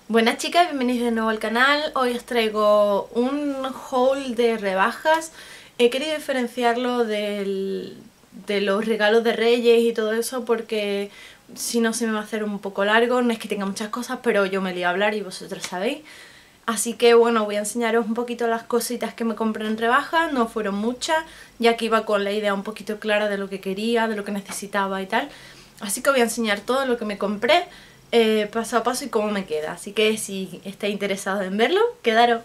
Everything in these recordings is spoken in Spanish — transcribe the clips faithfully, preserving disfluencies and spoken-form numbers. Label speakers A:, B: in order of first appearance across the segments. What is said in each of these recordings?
A: Buenas chicas, bienvenidos de nuevo al canal. Hoy os traigo un haul de rebajas. He querido diferenciarlo del, de los regalos de Reyes y todo eso porque si no se me va a hacer un poco largo. No es que tenga muchas cosas, pero yo me lío a hablar y vosotros sabéis. Así que bueno, voy a enseñaros un poquito las cositas que me compré en rebajas. No fueron muchas, ya que iba con la idea un poquito clara de lo que quería, de lo que necesitaba y tal. Así que voy a enseñar todo lo que me compré, Eh, paso a paso y cómo me queda, así que si estáis interesados en verlo, quedaros.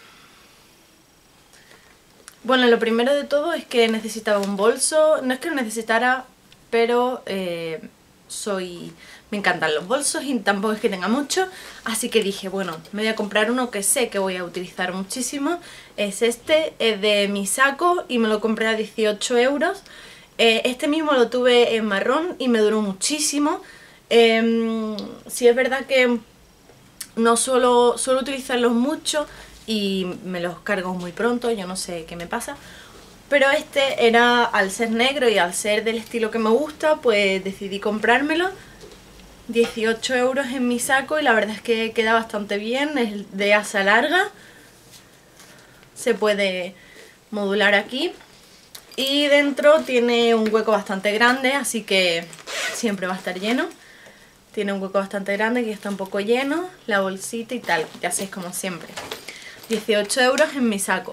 A: Bueno, lo primero de todo es que necesitaba un bolso. No es que lo necesitara, pero eh, soy... me encantan los bolsos y tampoco es que tenga mucho, así que dije, bueno, me voy a comprar uno que sé que voy a utilizar muchísimo. Es este, es de Misako y me lo compré a dieciocho euros. Eh, este mismo lo tuve en marrón y me duró muchísimo. Eh, sí es verdad que no suelo, suelo utilizarlos mucho y me los cargo muy pronto, yo no sé qué me pasa. Pero este era, al ser negro y al ser del estilo que me gusta, pues decidí comprármelo. dieciocho euros en Misako y la verdad es que queda bastante bien, es de asa larga. Se puede modular aquí. Y dentro tiene un hueco bastante grande, así que siempre va a estar lleno. Tiene un hueco bastante grande, que está un poco lleno, la bolsita y tal, ya sabéis como siempre. dieciocho euros en Misako.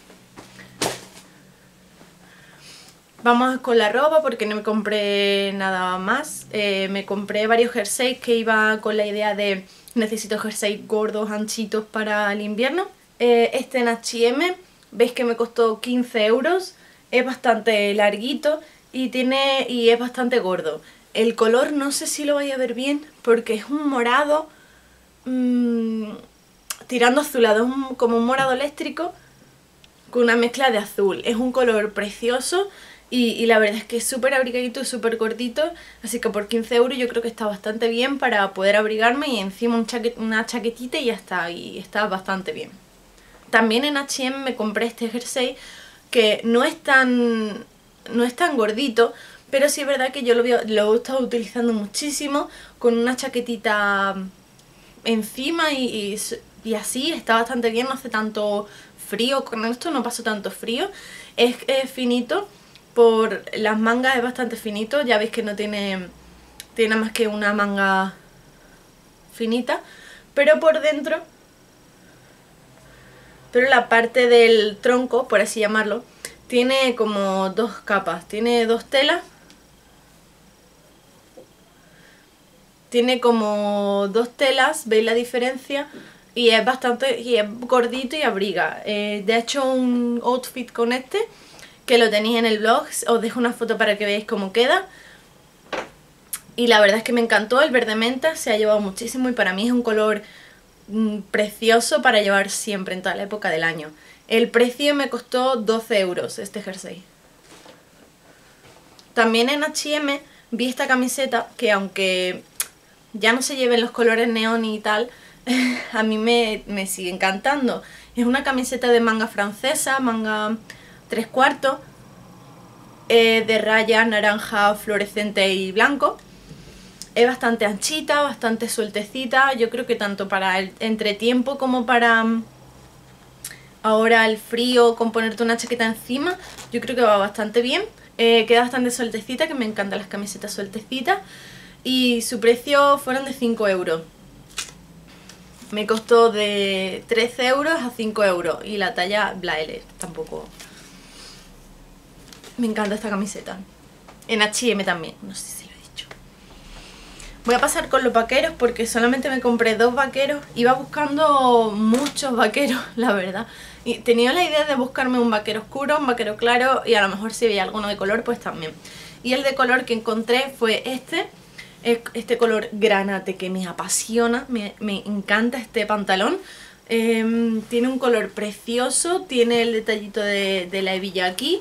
A: Vamos con la ropa porque no me compré nada más. Eh, me compré varios jerseys que iba con la idea de necesito jerseys gordos, anchitos para el invierno. Eh, este en H y M, veis que me costó quince euros. Es bastante larguito y, tiene, y es bastante gordo. El color no sé si lo vais a ver bien porque es un morado mmm, tirando azulado, es un, como un morado eléctrico con una mezcla de azul. Es un color precioso y, y la verdad es que es súper abrigadito y súper cortito, así que por quince euros yo creo que está bastante bien para poder abrigarme y encima un chaquet, una chaquetita y ya está, y está bastante bien. También en H y M me compré este jersey que no es tan, no es tan gordito, pero sí es verdad que yo lo, lo he estado utilizando muchísimo con una chaquetita encima y, y, y así, está bastante bien, no hace tanto frío con esto, no paso tanto frío. Es, es finito, por las mangas es bastante finito, ya veis que no tiene, tiene más que una manga finita, pero por dentro, pero la parte del tronco, por así llamarlo, tiene como dos capas, tiene dos telas. Tiene como dos telas, ¿veis la diferencia? Y es bastante, y es gordito y abriga. Eh, de hecho un outfit con este, que lo tenéis en el blog, os dejo una foto para que veáis cómo queda. Y la verdad es que me encantó, el verde menta se ha llevado muchísimo y para mí es un color mm, precioso para llevar siempre en toda la época del año. El precio me costó doce euros este jersey. También en H y M vi esta camiseta que aunque ya no se lleven los colores neón y tal, a mí me, me sigue encantando. Es una camiseta de manga francesa, manga tres cuartos, eh, de rayas naranja, fluorescente y blanco. Es bastante anchita, bastante sueltecita. Yo creo que tanto para el entretiempo como para ahora el frío, con ponerte una chaqueta encima, yo creo que va bastante bien. Eh, queda bastante sueltecita, que me encantan las camisetas sueltecitas. Y su precio fueron de cinco euros. Me costó de trece euros a cinco euros. Y la talla Blaeler, tampoco. Me encanta esta camiseta. En H y M también, no sé si lo he dicho. Voy a pasar con los vaqueros porque solamente me compré dos vaqueros. Iba buscando muchos vaqueros, la verdad. Y tenía la idea de buscarme un vaquero oscuro, un vaquero claro y a lo mejor si veía alguno de color pues también. Y el de color que encontré fue este. Este color granate que me apasiona, me, me encanta este pantalón. Eh, tiene un color precioso, tiene el detallito de, de la hebilla aquí.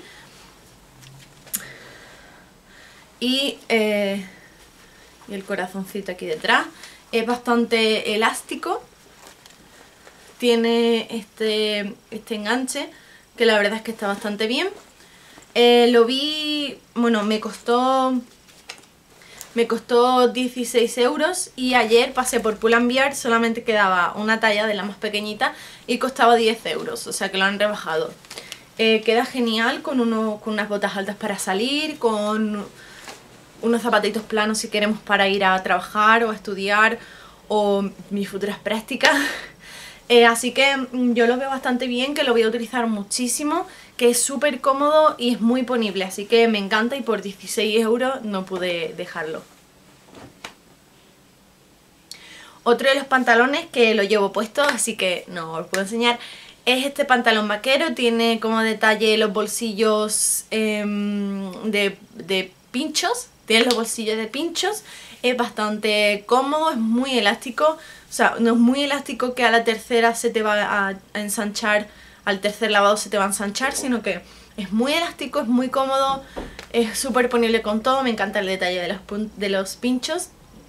A: Y, eh, y el corazoncito aquí detrás. Es bastante elástico. Tiene este, este enganche, que la verdad es que está bastante bien. Eh, lo vi, bueno, me costó me costó dieciséis euros y ayer pasé por Pull&Bear, solamente quedaba una talla de la más pequeñita y costaba diez euros, o sea que lo han rebajado. Eh, queda genial con, uno, con unas botas altas para salir, con unos zapatitos planos si queremos para ir a trabajar o a estudiar o mis futuras prácticas. Eh, así que yo lo veo bastante bien, que lo voy a utilizar muchísimo, que es súper cómodo y es muy ponible, así que me encanta y por dieciséis euros no pude dejarlo. Otro de los pantalones que lo llevo puesto, así que no os puedo enseñar, es este pantalón vaquero. Tiene como detalle los bolsillos eh, de, de pinchos, tiene los bolsillos de pinchos, es bastante cómodo, es muy elástico, o sea, no es muy elástico que a la tercera se te va a, a ensanchar, al tercer lavado se te va a ensanchar, sino que es muy elástico, es muy cómodo, es súper ponible con todo, me encanta el detalle de los, de los pinchos.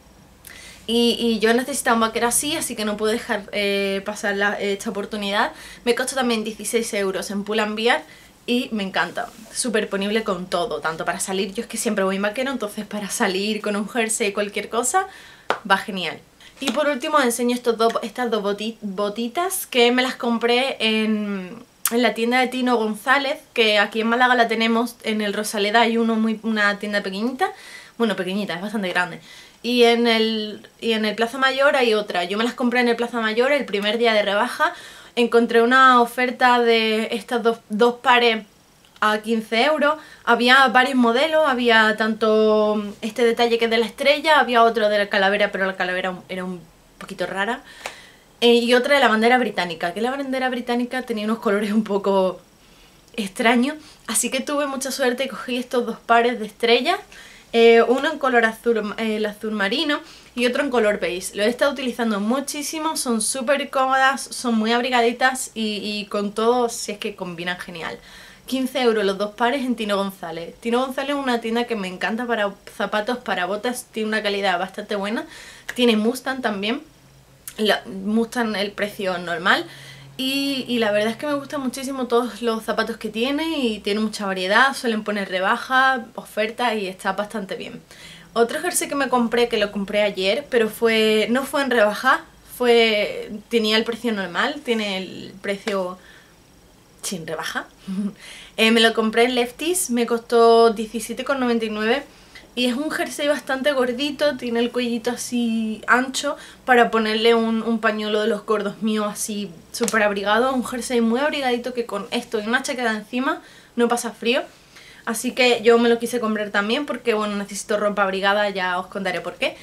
A: Y, y yo necesitaba un vaquero así, así que no puedo dejar eh, pasar la, esta oportunidad. Me costó también dieciséis euros en Pull&Bear y me encanta, súper ponible con todo, tanto para salir, yo es que siempre voy en vaquero, entonces para salir con un jersey, cualquier cosa, va genial. Y por último os enseño estos dos, estas dos boti, botitas que me las compré en, en la tienda de Tino González, que aquí en Málaga la tenemos, en el Rosaleda hay uno muy, una tienda pequeñita, bueno pequeñita, es bastante grande. Y en, el, y en el Plaza Mayor hay otra. Yo me las compré en el Plaza Mayor el primer día de rebaja. Encontré una oferta de estas dos, dos pares a quince euros. Había varios modelos, había tanto este detalle que es de la estrella, había otro de la calavera, pero la calavera era un poquito rara. Eh, y otra de la bandera británica, que la bandera británica tenía unos colores un poco extraños. Así que tuve mucha suerte y cogí estos dos pares de estrellas. Eh, uno en color azul, eh, el azul marino y otro en color beige. Lo he estado utilizando muchísimo, son súper cómodas, son muy abrigaditas y, y con todo, si es que combinan genial. quince euros los dos pares en Tino González. Tino González es una tienda que me encanta para zapatos, para botas, tiene una calidad bastante buena. Tiene Mustang también, la, Mustang el precio normal. Y, y la verdad es que me gustan muchísimo todos los zapatos que tiene y tiene mucha variedad, suelen poner rebajas, ofertas y está bastante bien. Otro jersey que me compré, que lo compré ayer, pero fue no fue en rebaja, fue tenía el precio normal, tiene el precio sin rebaja. eh, me lo compré en Lefties, me costó diecisiete con noventa y nueve. Y es un jersey bastante gordito, tiene el cuellito así ancho para ponerle un, un pañuelo de los gordos míos así súper abrigado. Un jersey muy abrigadito que con esto y una chaqueta encima no pasa frío. Así que yo me lo quise comprar también porque bueno, necesito ropa abrigada, ya os contaré por qué.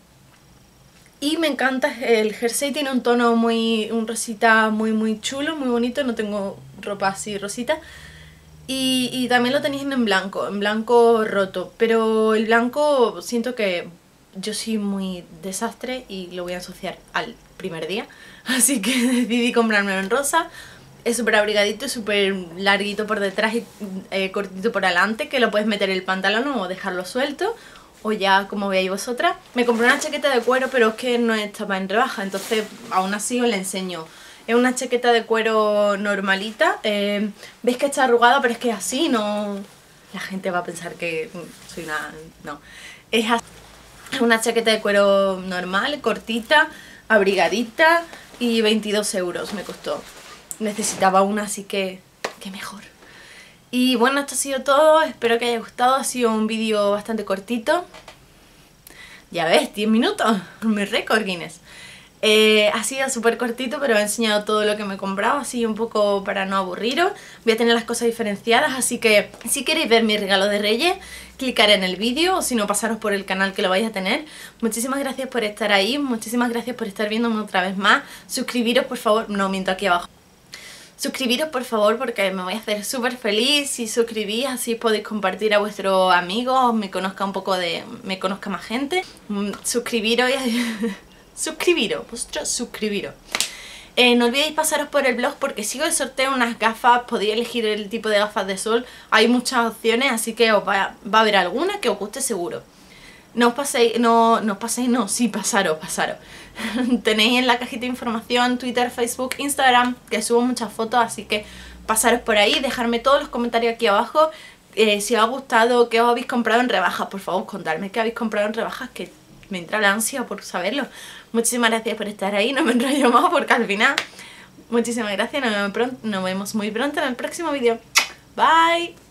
A: Y me encanta, el jersey tiene un tono muy, un rosita muy muy chulo, muy bonito, no tengo ropa así rosita. Y, y también lo tenéis en blanco, en blanco roto, pero el blanco siento que yo soy muy desastre y lo voy a asociar al primer día, así que decidí comprármelo en rosa. Es súper abrigadito, súper larguito por detrás y eh, cortito por delante, que lo puedes meter en el pantalón o dejarlo suelto, o ya como veáis vosotras. Me compré una chaqueta de cuero, pero es que no estaba en rebaja, entonces aún así os la enseño. Es una chaqueta de cuero normalita, eh, veis que está arrugada, pero es que así no... La gente va a pensar que soy una... no. Es así. Una chaqueta de cuero normal, cortita, abrigadita y veintidós euros me costó. Necesitaba una, así que... qué mejor. Y bueno, esto ha sido todo, espero que haya gustado, ha sido un vídeo bastante cortito. Ya ves, diez minutos, mi récord Guinness. Eh, ha sido súper cortito, pero he enseñado todo lo que me he comprado, así un poco para no aburriros. Voy a tener las cosas diferenciadas, así que si queréis ver mi regalo de Reyes, clicar en el vídeo, o si no, pasaros por el canal que lo vais a tener. Muchísimas gracias por estar ahí, muchísimas gracias por estar viéndome otra vez más. Suscribiros, por favor, no, miento, aquí abajo. Suscribiros, por favor, porque me voy a hacer súper feliz si suscribís, así podéis compartir a vuestros amigos, me conozca un poco de... me conozca más gente. Suscribiros y... suscribiros, vosotros suscribiros. Eh, no olvidéis pasaros por el blog porque sigo el sorteo unas gafas, podéis elegir el tipo de gafas de sol, hay muchas opciones, así que os va, va a haber alguna que os guste seguro. No os paséis, no, no os paséis, no, sí, pasaros, pasaros. Tenéis en la cajita de información Twitter, Facebook, Instagram, que subo muchas fotos, así que pasaros por ahí, dejarme todos los comentarios aquí abajo, Eh, si os ha gustado, qué os habéis comprado en rebajas, por favor, contadme qué habéis comprado en rebajas, que me entra la ansia por saberlo. Muchísimas gracias por estar ahí, no me enrollo más porque al final... Muchísimas gracias, nos vemos, pronto, nos vemos muy pronto en el próximo vídeo. Bye.